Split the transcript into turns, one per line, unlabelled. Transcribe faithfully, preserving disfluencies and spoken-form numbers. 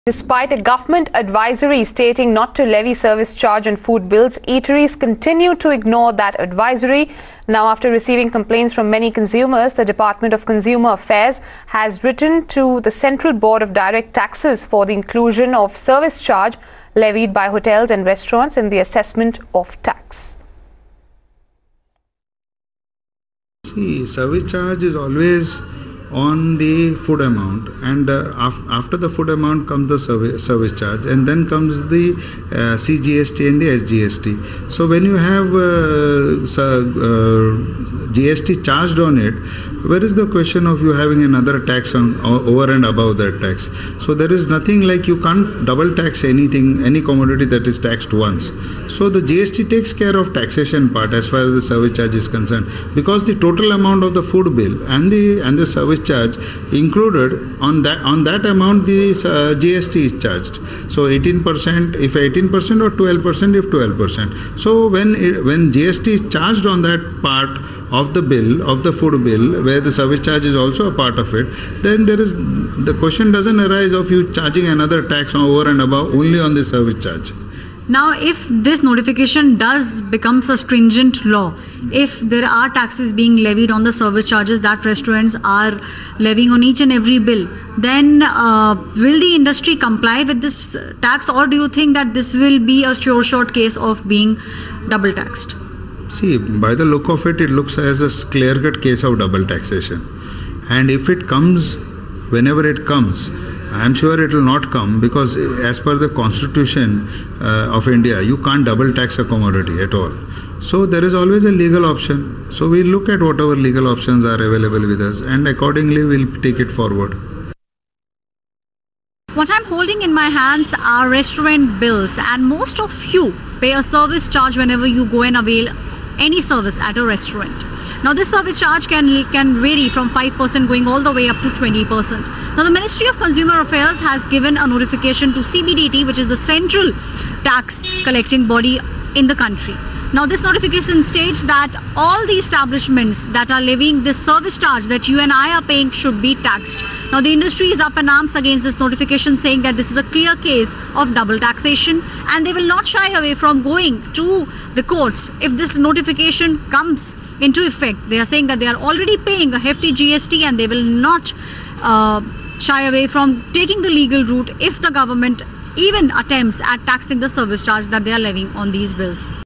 Despite a government advisory stating not to levy service charge on food bills, eateries continue to ignore that advisory. Now, after receiving complaints from many consumers, the Department of Consumer Affairs has written to the Central Board of Direct Taxes for the inclusion of service charge levied by hotels and restaurants in the assessment of tax.
See, service charge is always on the food amount, and uh, af after the food amount comes the service, service charge, and then comes the uh, C G S T and the S G S T. So when you have uh, uh, G S T charged on it, where is the question of you having another tax on over and above that tax? So there is nothing like you can't double tax anything, any commodity that is taxed once. So the G S T takes care of taxation part as far as the service charge is concerned, because the total amount of the food bill and the and the service charge included, on that on that amount the uh, G S T is charged. So eighteen percent if eighteen percent or twelve percent if twelve percent. So when it, when G S T is charged on that part of the bill, of the food bill, where the service charge is also a part of it, then there is the question doesn't arise of you charging another tax over and above only on the service charge.
Now, if this notification does becomes a stringent law, if there are taxes being levied on the service charges that restaurants are levying on each and every bill, then uh, will the industry comply with this tax, or do you think that this will be a sure short case of being double taxed?
See, by the look of it, it looks as a clear-cut case of double taxation. And if it comes, whenever it comes, I am sure it will not come, because as per the Constitution uh, of India, you can't double tax a commodity at all. So there is always a legal option. So we look at whatever legal options are available with us, and accordingly we'll take it forward.
What I'm holding in my hands are restaurant bills, and most of you pay a service charge whenever you go and avail any service at a restaurant. Now, this service charge can, can vary from five percent going all the way up to twenty percent. Now, the Ministry of Consumer Affairs has given a notification to C B D T, which is the central tax collecting body in the country. Now, this notification states that all the establishments that are levying this service charge that you and I are paying should be taxed. Now, the industry is up in arms against this notification, saying that this is a clear case of double taxation, and they will not shy away from going to the courts if this notification comes into effect. They are saying that they are already paying a hefty G S T, and they will not uh, shy away from taking the legal route if the government even attempts at taxing the service charge that they are levying on these bills.